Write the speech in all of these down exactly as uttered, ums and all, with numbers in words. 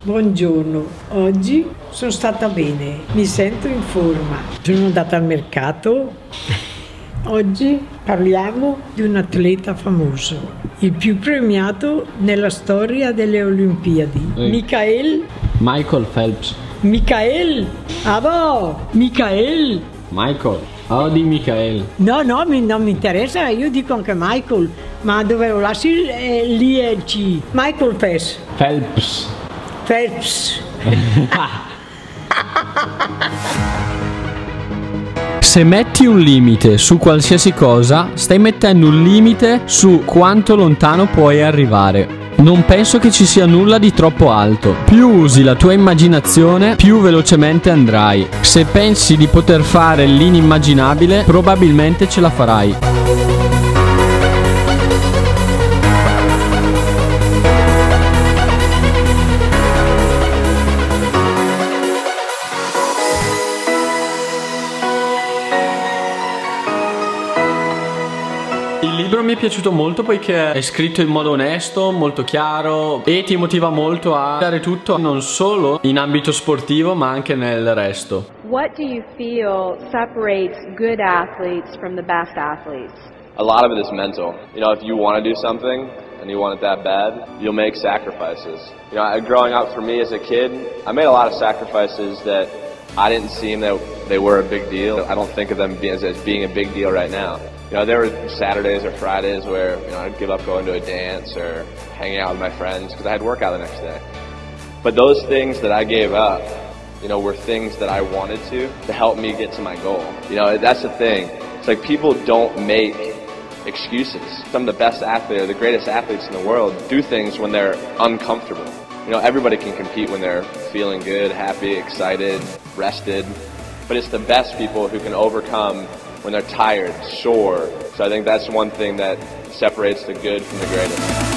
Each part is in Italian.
Buongiorno, oggi sono stata bene, mi sento in forma. Sono andata al mercato. Oggi parliamo di un atleta famoso, il più premiato nella storia delle Olimpiadi. Ehi. Michael. Michael Phelps. Michael. Ah no, Michael. Michael. Oh, di Michael. No, no, mi, non mi interessa, io dico anche Michael, ma dove lo lasci eh, lì è il C. Michael Phelps. Phelps. Phelps. Se metti un limite su qualsiasi cosa, stai mettendo un limite su quanto lontano puoi arrivare. Non penso che ci sia nulla di troppo alto. Più usi la tua immaginazione, più velocemente andrai. Se pensi di poter fare l'inimmaginabile, probabilmente ce la farai. Il libro mi è piaciuto molto poiché è scritto in modo onesto, molto chiaro e ti motiva molto a dare tutto, non solo in ambito sportivo ma anche nel resto. What do you feel separates good athletes from the best athletes? A lot of it is mental. You know, if you want to do something and you want it that bad, you'll make sacrifices. You know, growing up for me as a kid, I made a lot of sacrifices that I didn't seem that they were a big deal. I don't think of them as, as being a big deal right now. You know, there were Saturdays or Fridays where, you know, I'd give up going to a dance or hanging out with my friends because I had workout the next day. But those things that I gave up, you know, were things that I wanted to, to help me get to my goal. You know, that's the thing. It's like people don't make excuses. Some of the best athletes, or the greatest athletes in the world, do things when they're uncomfortable. You know, everybody can compete when they're feeling good, happy, excited, rested. But it's the best people who can overcome when they're tired, sore. So I think that's one thing that separates the good from the greatest.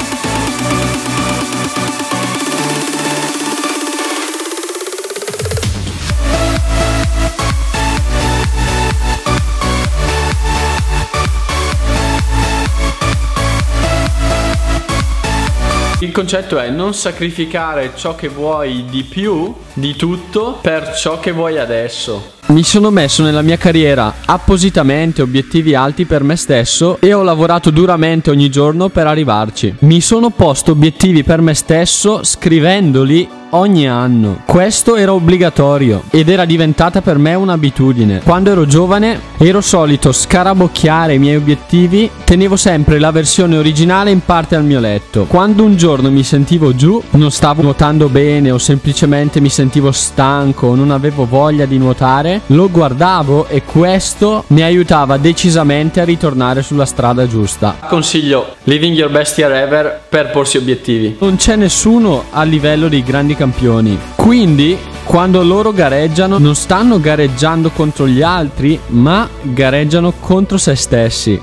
Il concetto è non sacrificare ciò che vuoi di più di tutto per ciò che vuoi adesso. Mi sono messo nella mia carriera appositamente obiettivi alti per me stesso e ho lavorato duramente ogni giorno per arrivarci. Mi sono posto obiettivi per me stesso scrivendoli ogni anno. Questo era obbligatorio ed era diventata per me un'abitudine. Quando ero giovane ero solito scarabocchiare i miei obiettivi, tenevo sempre la versione originale in parte al mio letto. Quando un giorno mi sentivo giù, non stavo nuotando bene o semplicemente mi sentivo stanco o non avevo voglia di nuotare, lo guardavo e questo mi aiutava decisamente a ritornare sulla strada giusta. Consiglio Living Your Best Year Ever per porsi obiettivi. Non c'è nessuno a livello dei grandi campioni, quindi quando loro gareggiano non stanno gareggiando contro gli altri, ma gareggiano contro se stessi.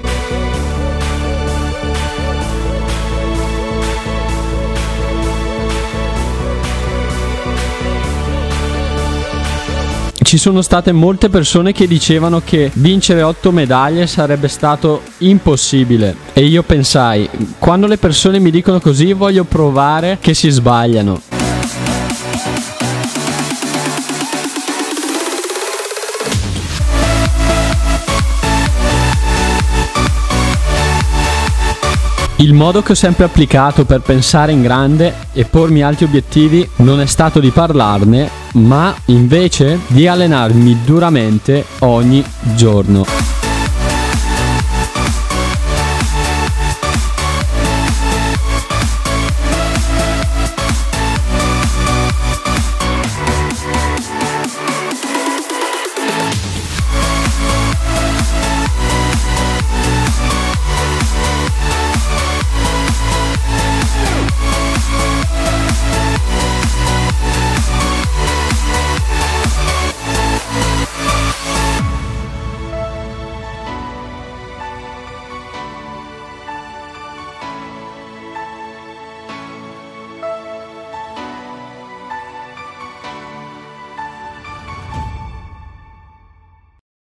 Ci sono state molte persone che dicevano che vincere otto medaglie sarebbe stato impossibile e io pensai, quando le persone mi dicono così voglio provare che si sbagliano. Il modo che ho sempre applicato per pensare in grande e pormi alti obiettivi non è stato di parlarne, ma invece di allenarmi duramente ogni giorno.